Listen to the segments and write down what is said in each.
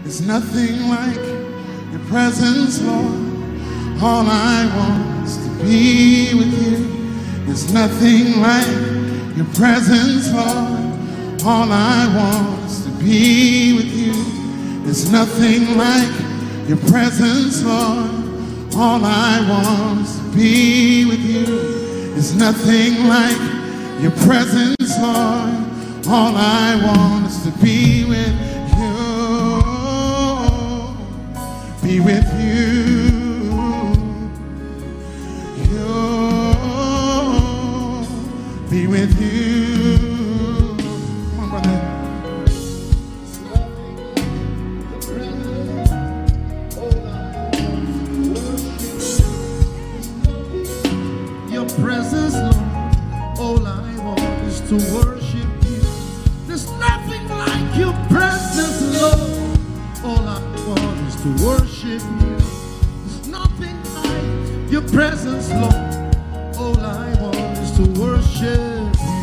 There's nothing like your presence, Lord. All I want is to be with you. There's nothing like your presence, Lord. All I want is to be with you. There's nothing like your presence, Lord. All I want is to be with you. There's nothing like your presence, Lord. All I want is to be with you. Be with you. Be with you. Come on, brother. Your presence, Lord. All I want is to worship you. There's nothing like your presence, Lord. All I want is to worship you. There's nothing like your presence, Lord. All I want is to worship you.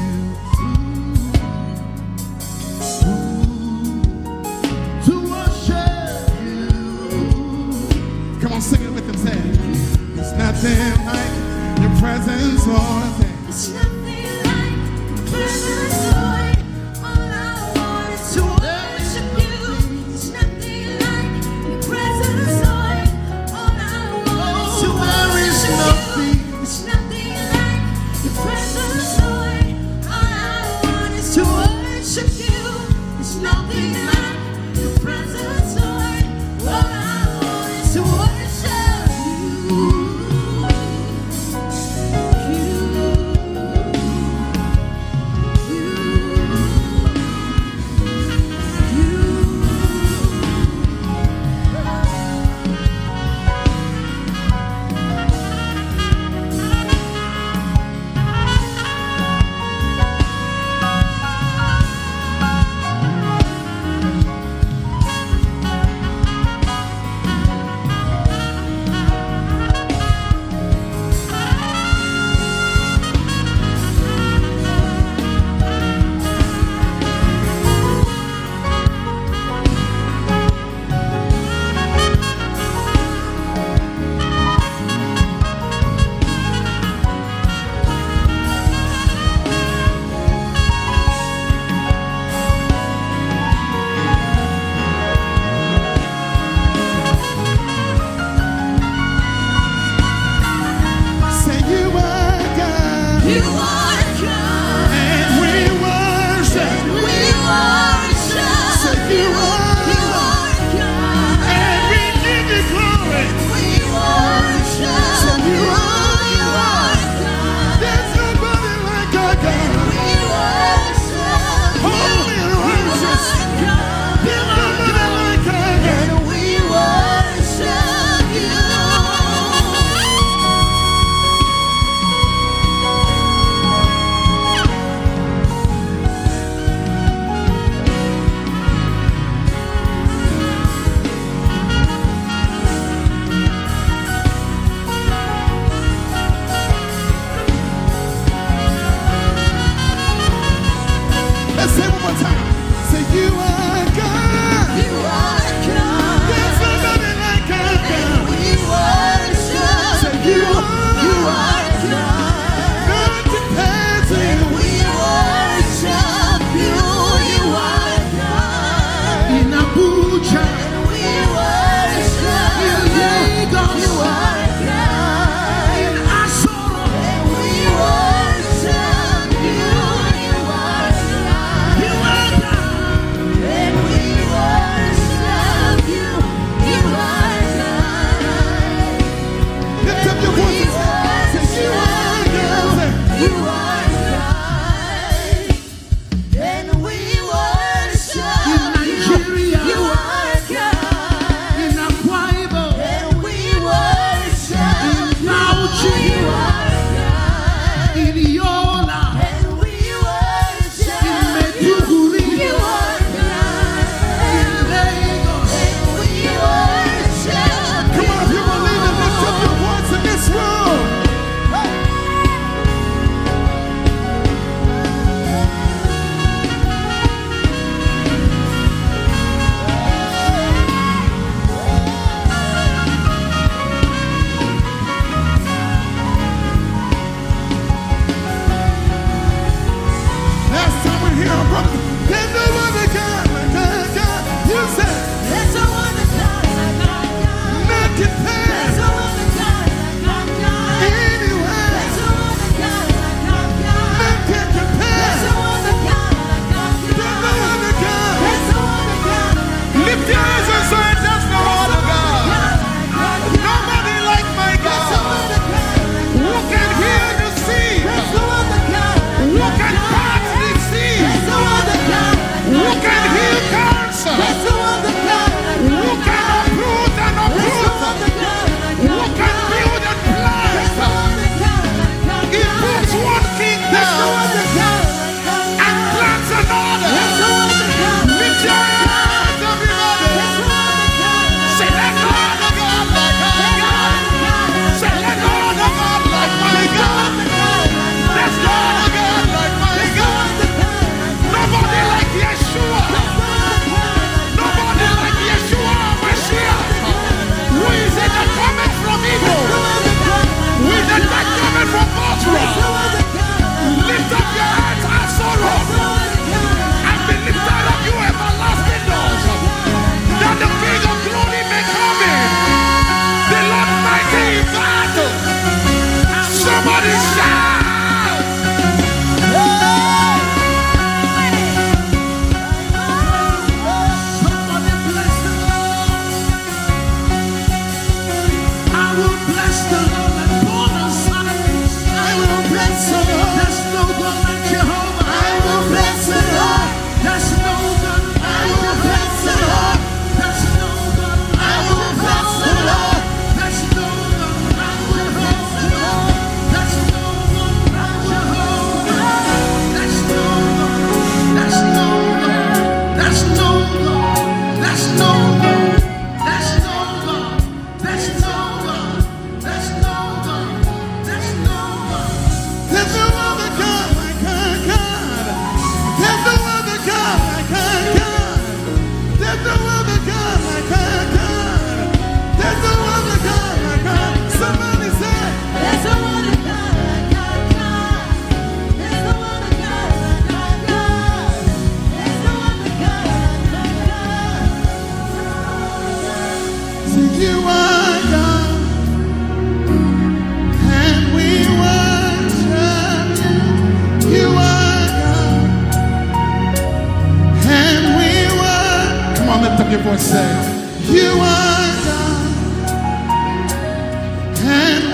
To worship you. Come on, sing it with them, say it. There's nothing like your presence, Lord. There's nothing like your presence, Lord. All I want is to worship you. There's nothing like your presence, Lord. All I want is to worship you. There's nothing like your presence, Lord. All I want is to worship you. There's nothing like your presence, Lord. All I want is to worship you. You are God, and we worship you. You are God, and we worship. Come on, lift up your voice, say, you are God, and